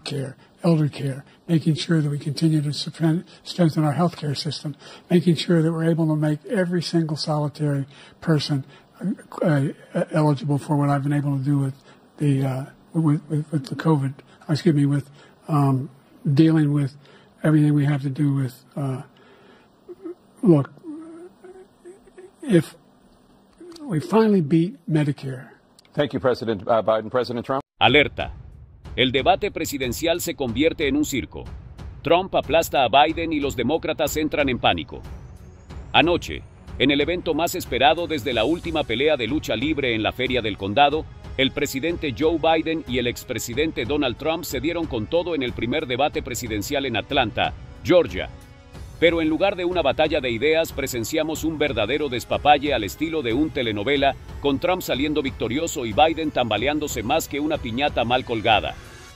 care, elder care, making sure that we continue to strengthen our healthcare system, making sure that we're able to make every single solitary person eligible for what I've been able to do with the COVID. With dealing with everything we have to do with. Look, if we finally beat Medicare. Thank you, President Biden. President Trump. Alerta. El debate presidencial se convierte en un circo. Trump aplasta a Biden y los demócratas entran en pánico. Anoche, en el evento más esperado desde la última pelea de lucha libre en la Feria del Condado, el presidente Joe Biden y el expresidente Donald Trump se dieron con todo en el primer debate presidencial en Atlanta, Georgia. Pero en lugar de una batalla de ideas, presenciamos un verdadero despapalle al estilo de un telenovela, con Trump saliendo victorioso y Biden tambaleándose más que una piñata mal colgada.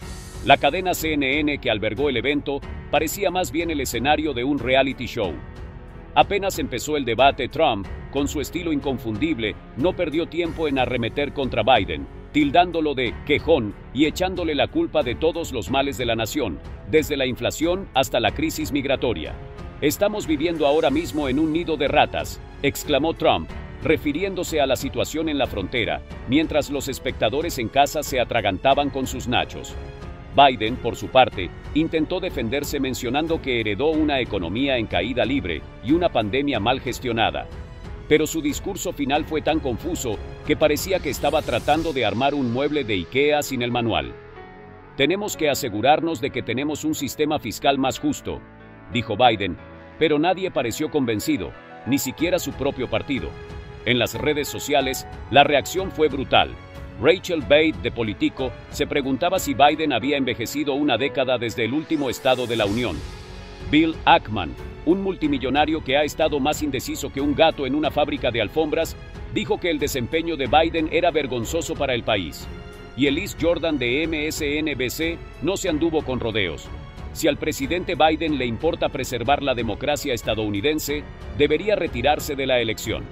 La cadena CNN que albergó el evento parecía más bien el escenario de un reality show. Apenas empezó el debate, Trump, con su estilo inconfundible, no perdió tiempo en arremeter contra Biden, tildándolo de quejón y echándole la culpa de todos los males de la nación, desde la inflación hasta la crisis migratoria. «Estamos viviendo ahora mismo en un nido de ratas», exclamó Trump, refiriéndose a la situación en la frontera, mientras los espectadores en casa se atragantaban con sus nachos. Biden, por su parte, intentó defenderse mencionando que heredó una economía en caída libre y una pandemia mal gestionada. Pero su discurso final fue tan confuso que parecía que estaba tratando de armar un mueble de IKEA sin el manual. «Tenemos que asegurarnos de que tenemos un sistema fiscal más justo», dijo Biden, pero nadie pareció convencido, ni siquiera su propio partido. En las redes sociales, la reacción fue brutal. Rachel Bate, de Politico, se preguntaba si Biden había envejecido una década desde el último Estado de la Unión. Bill Ackman, un multimillonario que ha estado más indeciso que un gato en una fábrica de alfombras, dijo que el desempeño de Biden era vergonzoso para el país. Y Elise Jordan de MSNBC no se anduvo con rodeos. Si al presidente Biden le importa preservar la democracia estadounidense, debería retirarse de la elección.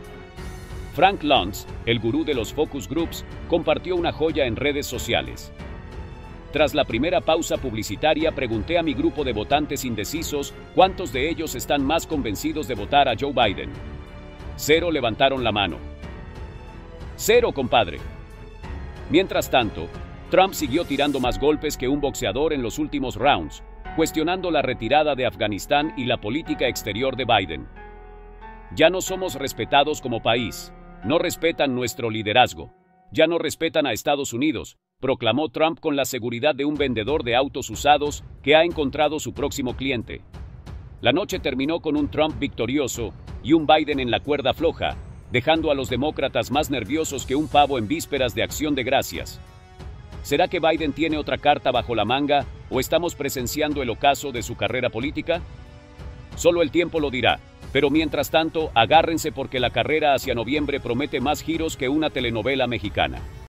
Frank Luntz, el gurú de los focus groups, compartió una joya en redes sociales. Tras la primera pausa publicitaria, pregunté a mi grupo de votantes indecisos cuántos de ellos están más convencidos de votar a Joe Biden. 0 levantaron la mano. 0, compadre. Mientras tanto, Trump siguió tirando más golpes que un boxeador en los últimos rounds, cuestionando la retirada de Afganistán y la política exterior de Biden. «Ya no somos respetados como país. No respetan nuestro liderazgo. Ya no respetan a Estados Unidos», proclamó Trump con la seguridad de un vendedor de autos usados que ha encontrado su próximo cliente. La noche terminó con un Trump victorioso y un Biden en la cuerda floja, dejando a los demócratas más nerviosos que un pavo en vísperas de Acción de Gracias. ¿Será que Biden tiene otra carta bajo la manga o estamos presenciando el ocaso de su carrera política? Solo el tiempo lo dirá, pero mientras tanto, agárrense porque la carrera hacia noviembre promete más giros que una telenovela mexicana.